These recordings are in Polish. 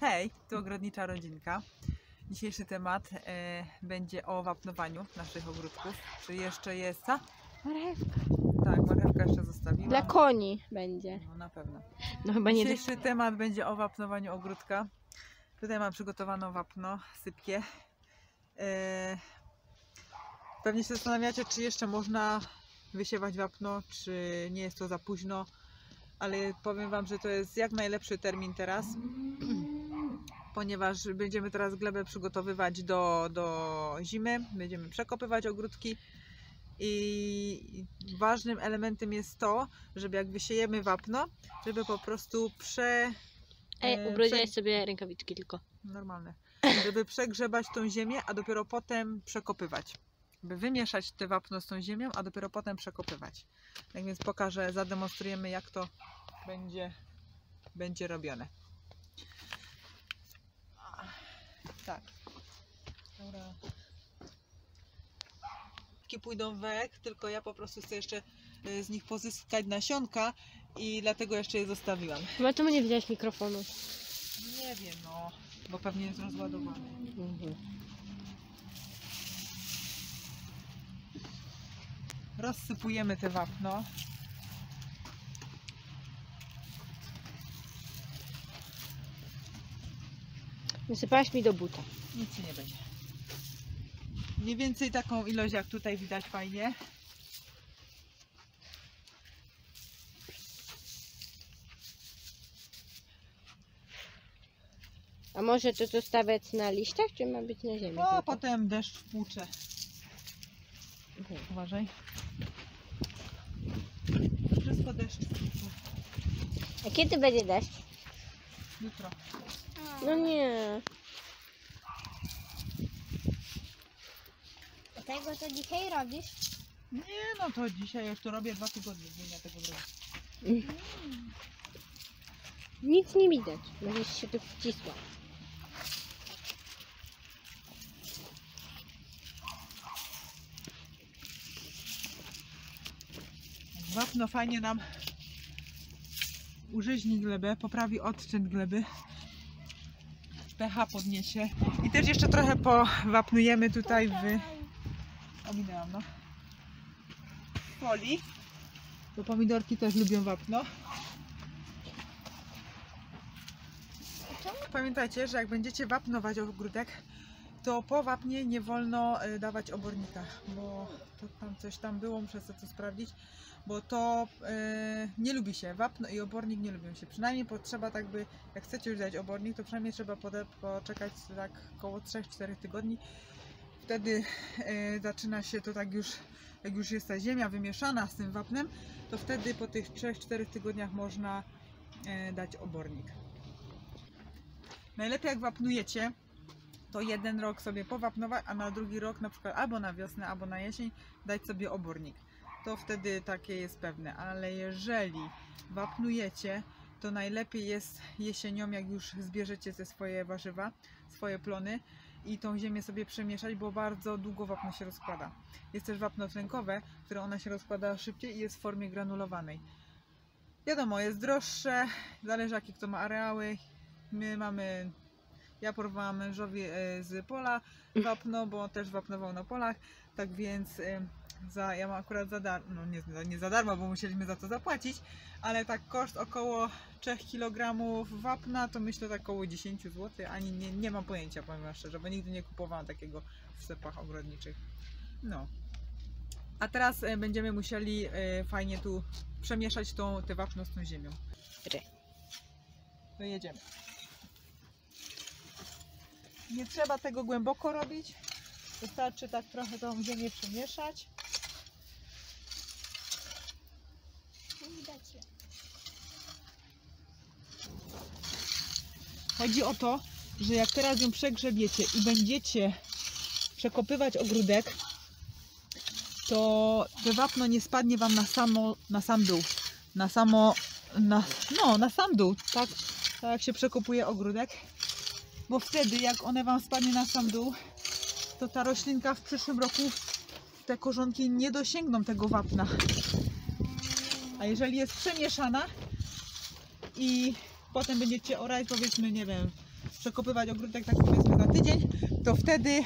Hej, tu ogrodnicza rodzinka. Dzisiejszy temat będzie o wapnowaniu naszych ogródków. Czy jeszcze jest co? Marchewka. Tak, marchewka jeszcze zostawiłam. Dla koni będzie. No na pewno. No chyba nie. Dzisiejszy temat będzie o wapnowaniu ogródka. Tutaj mam przygotowaną wapno, sypkie. Pewnie się zastanawiacie, czy jeszcze można wysiewać wapno, czy nie jest to za późno. Ale powiem Wam, że to jest jak najlepszy termin teraz, ponieważ będziemy teraz glebę przygotowywać do zimy, będziemy przekopywać ogródki i ważnym elementem jest to, żeby jak wysiejemy wapno, żeby po prostu Ubrudziłeś sobie rękawiczki tylko. normalne, żeby przegrzebać tą ziemię, a dopiero potem przekopywać. By wymieszać te wapno z tą ziemią, a dopiero potem przekopywać. Tak więc pokażę, zademonstrujemy, jak to będzie robione. Tak. Dobra. Pójdą wek, tylko ja po prostu chcę jeszcze z nich pozyskać nasionka i dlatego jeszcze je zostawiłam. Chyba czemu nie wziąłeś mikrofonu? Nie wiem, no, bo pewnie jest rozładowany. Rozsypujemy te wapno. Wysypałaś mi do buta. Nic się nie będzie. Mniej więcej taką ilość, jak tutaj widać fajnie. A może to zostawiać na liściach, czy ma być na ziemi? No, tylko? potem deszcz wpłucze. Uważaj. Wszystko deszcz wpłucze. A kiedy będzie deszcz? Jutro. No nie. Tego co dzisiaj robisz? Nie, no to dzisiaj już to robię 2 tygodnie, zmienia tego robię. Nic nie widać. Może się tu wcisła. Wapno fajnie nam użyźni glebę, poprawi odczyn gleby, pH podniesie i też jeszcze trochę powapnujemy tutaj ominęłam, no, w folii, bo pomidorki też lubią wapno. Pamiętajcie, że jak będziecie wapnować ogródek, to po wapnie nie wolno dawać obornika, bo to tam coś tam było, muszę sobie to sprawdzić, bo to nie lubi się, wapno i obornik nie lubią się. Przynajmniej potrzeba tak by, jak chcecie już dać obornik, to przynajmniej trzeba poczekać tak około 3-4 tygodni. Wtedy zaczyna się to tak już, jak już jest ta ziemia wymieszana z tym wapnem, to wtedy po tych 3-4 tygodniach można dać obornik. Najlepiej jak wapnujecie, to jeden rok sobie powapnować, a na drugi rok na przykład albo na wiosnę, albo na jesień dać sobie obornik. To wtedy takie jest pewne, ale jeżeli wapnujecie, to najlepiej jest jesienią, jak już zbierzecie te swoje warzywa, swoje plony i tą ziemię sobie przemieszać, bo bardzo długo wapno się rozkłada. Jest też wapno tlenkowe, które ona się rozkłada szybciej i jest w formie granulowanej. Wiadomo, jest droższe, zależy jakie kto ma areały. Ja porwałam mężowi z pola wapno, bo on też wapnował na polach, tak więc ja mam akurat za darmo, no nie za darmo, bo musieliśmy za to zapłacić, ale tak koszt około 3 kg wapna to myślę tak około 10 zł, ani nie mam pojęcia, powiem wam szczerze, bo nigdy nie kupowałam takiego w sklepach ogrodniczych. No. A teraz będziemy musieli fajnie tu przemieszać te wapno z tą ziemią. To jedziemy. Nie trzeba tego głęboko robić. Wystarczy tak trochę tą ziemię przemieszać. Chodzi o to, że jak teraz ją przegrzebiecie i będziecie przekopywać ogródek, to to wapno nie spadnie wam na sam dół. Na sam dół, tak jak się przekopuje ogródek. Bo wtedy, jak one wam spadnie na sam dół, to ta roślinka w przyszłym roku, te korzonki nie dosięgną tego wapna. A jeżeli jest przemieszana i potem będziecie orać, powiedzmy, nie wiem, przekopywać ogródek tak powiedzmy za tydzień, to wtedy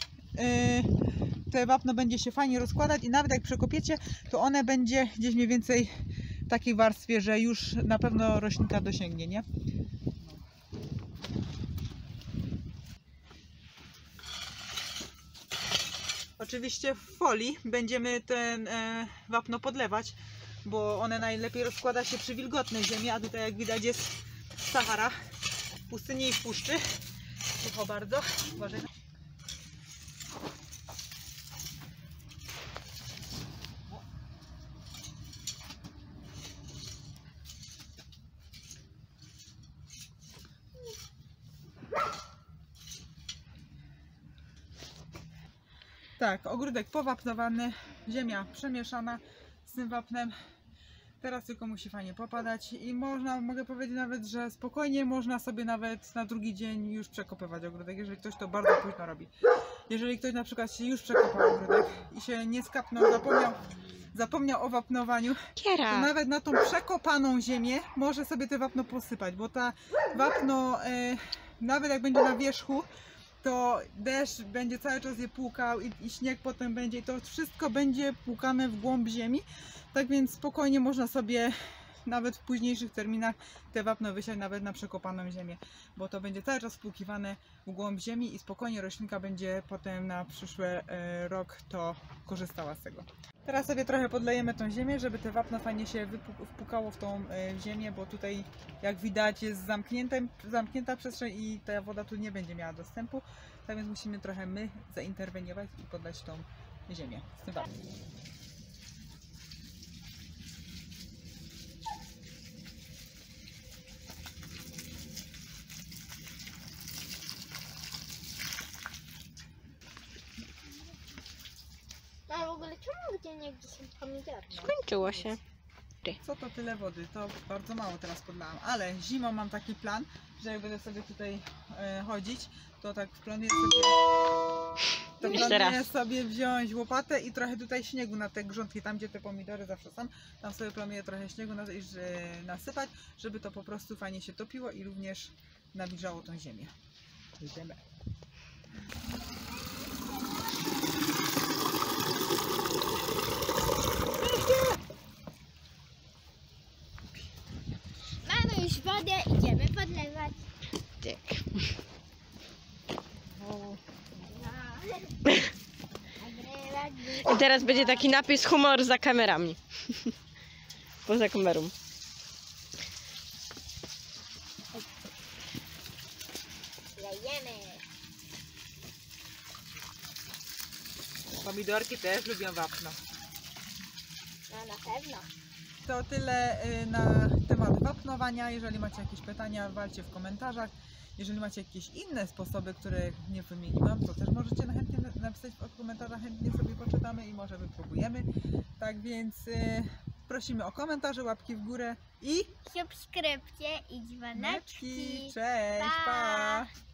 te wapno będzie się fajnie rozkładać i nawet jak przekopiecie, to one będzie gdzieś mniej więcej w takiej warstwie, że już na pewno roślinka dosięgnie, nie? Oczywiście w folii będziemy ten wapno podlewać, bo one najlepiej rozkłada się przy wilgotnej ziemi, a tutaj jak widać jest Sahara, w pustyni i w puszczy. Cicho bardzo, uważaj. Tak, ogródek powapnowany, ziemia przemieszana z tym wapnem. Teraz tylko musi fajnie popadać i mogę powiedzieć nawet, że spokojnie można sobie nawet na drugi dzień już przekopywać ogródek, jeżeli ktoś to bardzo późno robi. Jeżeli ktoś na przykład się już przekopał ogródek i się nie skapnął, zapomniał o wapnowaniu, to nawet na tą przekopaną ziemię może sobie te wapno posypać, bo ta wapno nawet jak będzie na wierzchu, to deszcz będzie cały czas je płukał i śnieg potem będzie i to wszystko będzie płukane w głąb ziemi. Tak więc spokojnie można sobie nawet w późniejszych terminach te wapno wysiać nawet na przekopaną ziemię, bo to będzie cały czas wpłukiwane w głąb ziemi i spokojnie roślinka będzie potem na przyszły rok to korzystała z tego. Teraz sobie trochę podlejemy tą ziemię, żeby te wapno fajnie się wpukało w tą ziemię, bo tutaj jak widać jest zamknięta przestrzeń i ta woda tu nie będzie miała dostępu. Tak więc musimy trochę my zainterweniować i podlać tą ziemię z tym wapnem. A w ogóle czemu gdzie niegdzie są pomidory? Skończyło się. Co to tyle wody? To bardzo mało teraz podlałam, ale zimą mam taki plan, że jak będę sobie tutaj chodzić, to tak planuję sobie wziąć łopatę i trochę tutaj śniegu na te grządki, tam gdzie te pomidory zawsze są, tam sobie planuję trochę śniegu nasypać, żeby to po prostu fajnie się topiło i również nawilżało tą ziemię. Idziemy. Mamy już wodę, idziemy podlewać. Tak. I teraz będzie taki napis humor za kamerami. Poza kamerą. Lejemy. Pomidorki też lubią wapno. No na pewno. To tyle na temat wapnowania. Jeżeli macie jakieś pytania, walcie w komentarzach. Jeżeli macie jakieś inne sposoby, które nie wymieniłam, to też możecie chętnie napisać w komentarzach, chętnie sobie poczytamy i może wypróbujemy. Tak więc prosimy o komentarze, łapki w górę i Subskrypcje i dzwoneczki. cześć, pa!